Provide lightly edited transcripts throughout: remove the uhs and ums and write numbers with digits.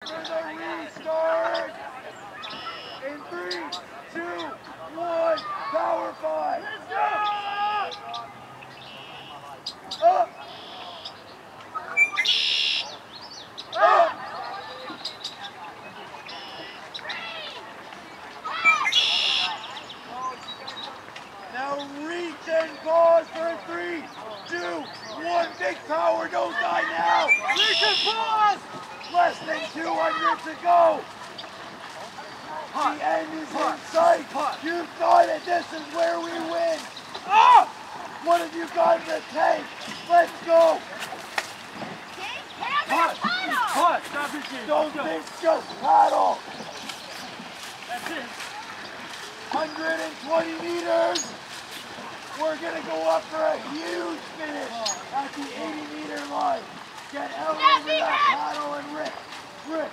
for the restart. In 3, 2, 1, power 5. Let's go! Up! Up! Now reach and pause for 3, 2, 1. Big power, don't die now. Reach and pause. Less than 200 to go. The end is in sight. You thought it. This is where we win. Ah! What have you got in the tank? Let's go. Don't think, just paddle. That's it. 120 meters. We're going to go up for a huge finish at the 80-meter line. Get out over that paddle and rip. Rip.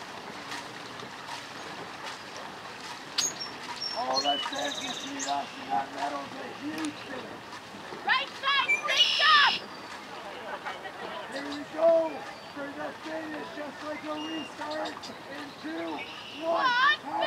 Oh, let's dance and see us and that medal's a huge finish. Right side, stay up! Here we go for the finish, just like a restart in 2, 1.